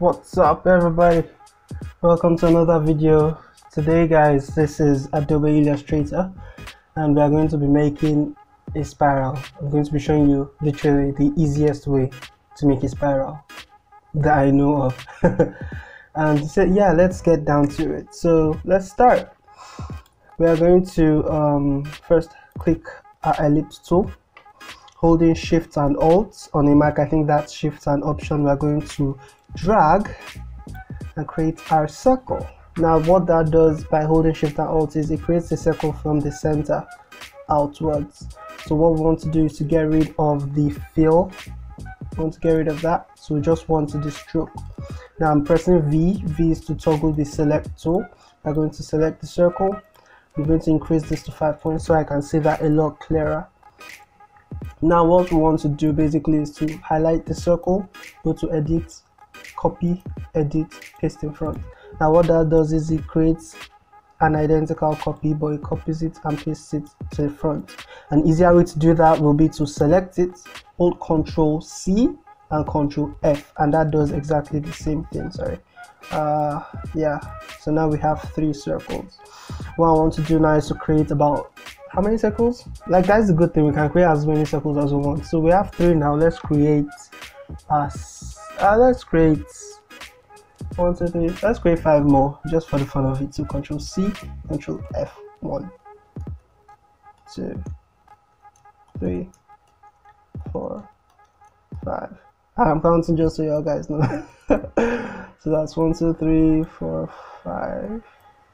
What's up, everybody? Welcome to another video. Today, guys, this is Adobe Illustrator and we are going to be making a spiral. I'm going to be showing you literally the easiest way to make a spiral that I know of. And so yeah, let's get down to it. So let's start. We are going to first click our ellipse tool, holding Shift and Alt on a Mac. I think that's Shift and Option. We are going to drag and create our circle. Now what that does by holding Shift and Alt is it creates a circle from the center outwards. So what we want to do is to get rid of the fill. We want to get rid of that, so we just want to do stroke. Now I'm pressing V. V is to toggle the select tool. I'm going to select the circle. I'm going to increase this to 5 points so I can see that a lot clearer. Now what we want to do basically is to highlight the circle, go to edit, copy, edit, paste in front. Now what that does is it creates an identical copy, but it copies it and pastes it to the front. An easier way to do that will be to select it, hold Ctrl C and Ctrl F, and that does exactly the same thing. Sorry. Yeah, so now we have 3 circles. What I want to do now is to create about how many circles? Like, that's a good thing, we can create as many circles as we want. So we have 3 now. Let's create let's create 1, 2, 3. Let's create 5 more just for the fun of it. So Ctrl C, Ctrl F. 1, 2, 3, 4, 5. I'm counting just so you guys know. So that's 1, 2, 3, 4, 5.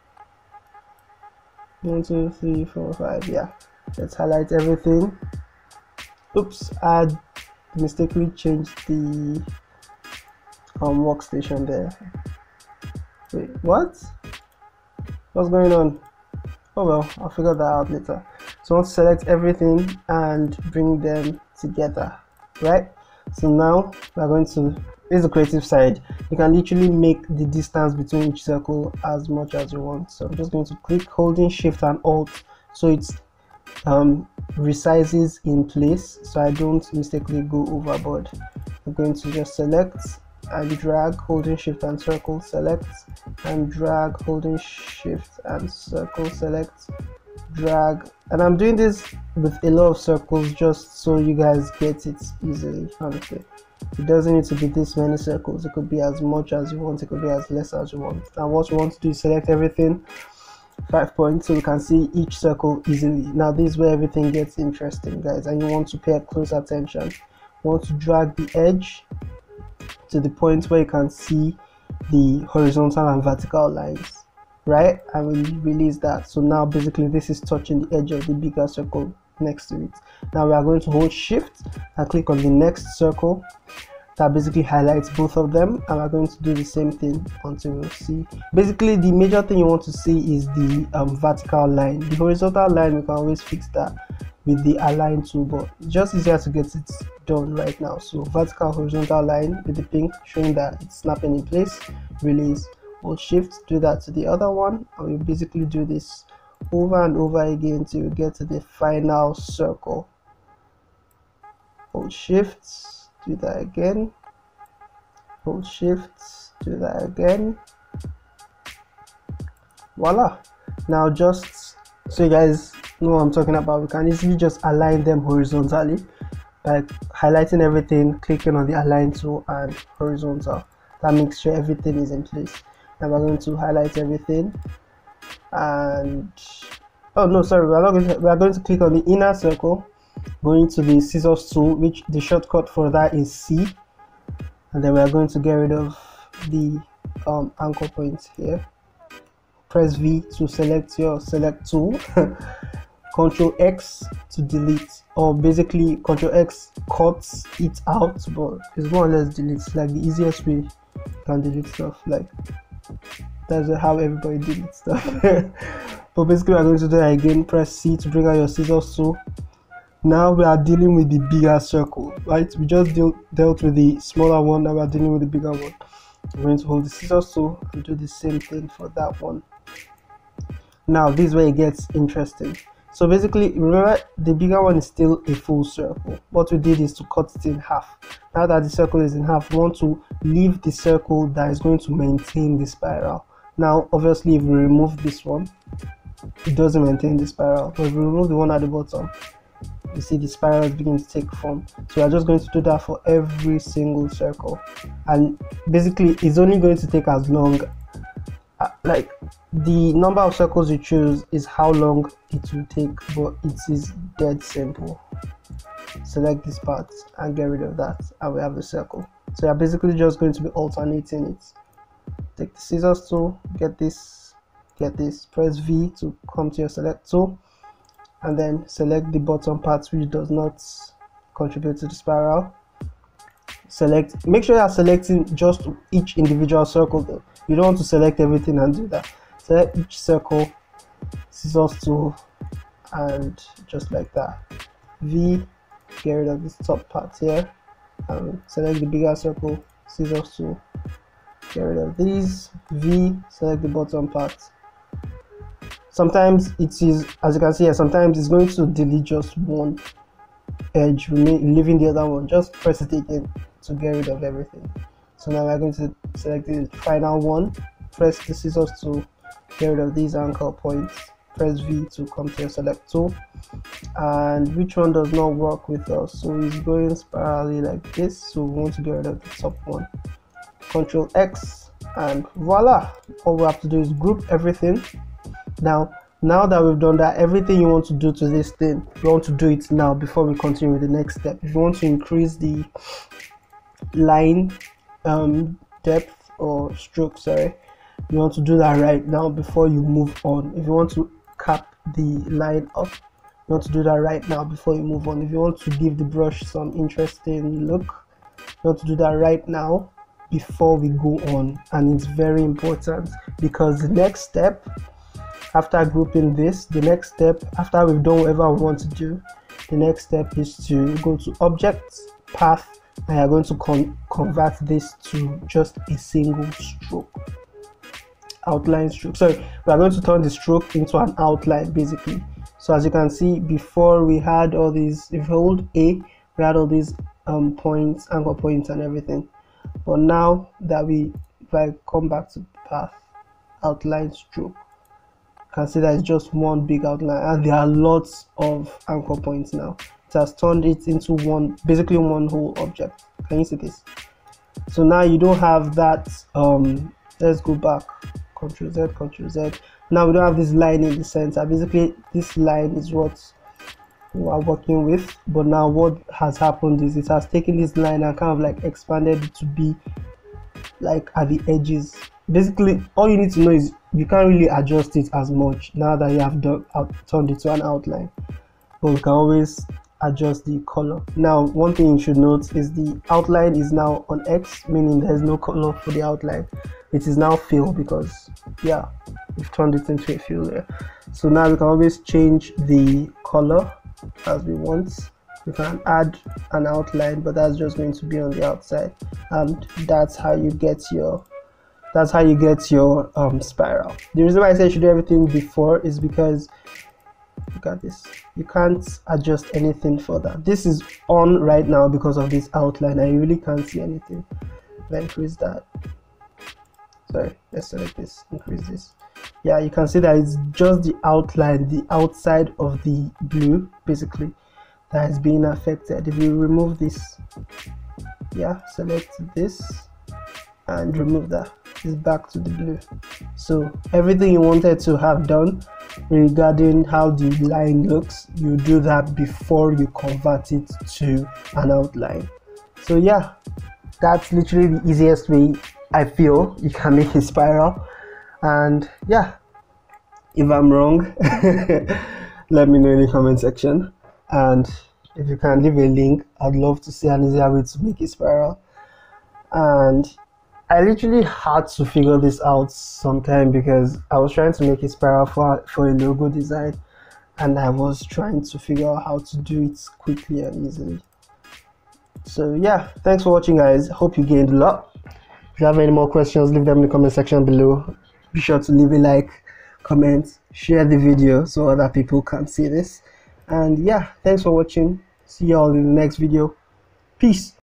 1, 2, 3, 4, 5. Yeah, let's highlight everything. Oops, I mistakenly changed the workstation there. Wait, what? What's going on? Oh well, I'll figure that out later. So I want to select everything and bring them together, right? So now we're going to, this is the creative side. You can literally make the distance between each circle as much as you want. So I'm just going to click holding Shift and Alt so it's resizes in place so I don't mistakenly go overboard. I'm going to just select and drag, holding Shift and circle, select and drag, holding Shift and circle, select, drag. And I'm doing this with a lot of circles just so you guys get it easily. Honestly, it doesn't need to be this many circles. It could be as much as you want, it could be as less as you want. And what you want to do is select everything, 5 points, so you can see each circle easily. Now this is where everything gets interesting, guys, and you want to pay close attention. You want to drag the edge to the point where you can see the horizontal and vertical lines, right? And we release that. So now basically this is touching the edge of the bigger circle next to it. Now we are going to hold Shift and click on the next circle. That basically highlights both of them, and we're going to do the same thing until we see. Basically the major thing you want to see is the vertical line. The horizontal line, we can always fix that with the align tool, but it's just easier to get it done right now. So vertical, horizontal line with the pink showing that it's snapping in place. Release, hold Shift, do that to the other one, and we basically do this over and over again till we get to the final circle. Hold Shift, do that again, hold Shift, do that again. Voila. Now just so you guys know what I'm talking about, we can easily just align them horizontally by highlighting everything, clicking on the align tool and horizontal. That makes sure everything is in place. Now we're going to highlight everything and oh no, sorry, we are going to click on the inner circle, going to the scissors tool, which the shortcut for that is C, and then we are going to get rid of the anchor points here. Press V to select your select tool. Ctrl X to delete, or basically Ctrl X cuts it out, but it's more or less delete. Like the easiest way you can delete stuff. Like that's how everybody deletes stuff. But basically we're going to do that again. Press C to bring out your scissors tool. Now we are dealing with the bigger circle, right? We just dealt with the smaller one, now we are dealing with the bigger one. I'm going to hold the scissors tool and do the same thing for that one. Now this is where it gets interesting. So basically, remember the bigger one is still a full circle. What we did is to cut it in half. Now that the circle is in half, we want to leave the circle that is going to maintain the spiral. Now obviously if we remove this one, it doesn't maintain the spiral, but if we remove the one at the bottom, you see the spiral is beginning to take form. So we're just going to do that for every single circle, and basically it's only going to take as long, like the number of circles you choose is how long it will take, but it is dead simple. Select this part and get rid of that, and we have the circle. So you're basically just going to be alternating it. Take the scissors tool, get this, press V to come to your select tool, and then select the bottom part which does not contribute to the spiral. Select, make sure you are selecting just each individual circle though. You don't want to select everything and do that. Select each circle, scissors tool, and just like that. V, get rid of this top part here, and select the bigger circle, scissors tool, get rid of these. V, select the bottom part. Sometimes it is, as you can see here, sometimes it's going to delete just one edge, leaving the other one. Just press it again to get rid of everything. So now we're going to select the final one, press the scissors to get rid of these anchor points, press V to come to your select tool, and which one does not work with us? So it's going spirally like this, so we want to get rid of the top one. Control X, and voila, all we have to do is group everything. Now that we've done that, everything you want to do to this thing, you want to do it now before we continue with the next step. If you want to increase the line depth or stroke, sorry, you want to do that right now before you move on. If you want to cap the line up, you want to do that right now before you move on. If you want to give the brush some interesting look, you want to do that right now before we go on. And it's very important, because the next step after grouping this, the next step after we've done whatever we want to do, the next step is to go to object, path, and you're going to convert this to just a single stroke, outline stroke. So we are going to turn the stroke into an outline basically. So as you can see, before we had all these, if you hold A, we had all these points, anchor points and everything, but now that if I come back to path, outline stroke, you can see that it's just one big outline, and there are lots of anchor points now. It has turned it into basically one whole object. Can you see this? So now you don't have that. Let's go back, Ctrl Z, Ctrl Z. Now we don't have this line in the center. Basically this line is what we are working with, but now what has happened is it has taken this line and kind of like expanded it to be like at the edges. Basically all you need to know is you can't really adjust it as much now that you have turned it to an outline, but we can always adjust the color. Now one thing you should note is the outline is now on X, meaning there's no color for the outline. It is now fill, because yeah, we've turned it into a fill there. So now we can always change the color as we want. We can add an outline, but that's just going to be on the outside, and that's how you get your spiral. The reason why I say you should do everything before is because look at this, you can't adjust anything further. This is on right now because of this outline, and you really can't see anything. Let's increase that. Sorry, let's select this, increase this. Yeah, you can see that it's just the outline, the outside of the blue basically, that is being affected. If you remove this, yeah, select this and remove that, it's back to the blue. So everything you wanted to have done regarding how the line looks, you do that before you convert it to an outline. So yeah, that's literally the easiest way I feel you can make a spiral. And yeah, if I'm wrong, let me know in the comment section, and if you can leave a link, I'd love to see an easier way to make a spiral. And I literally had to figure this out sometime, because I was trying to make a spiral for a logo design, and I was trying to figure out how to do it quickly and easily. So yeah, thanks for watching guys, hope you gained a lot. If you have any more questions, leave them in the comment section below. Be sure to leave a like, comment, share the video so other people can see this. And yeah, thanks for watching. See you all in the next video. Peace.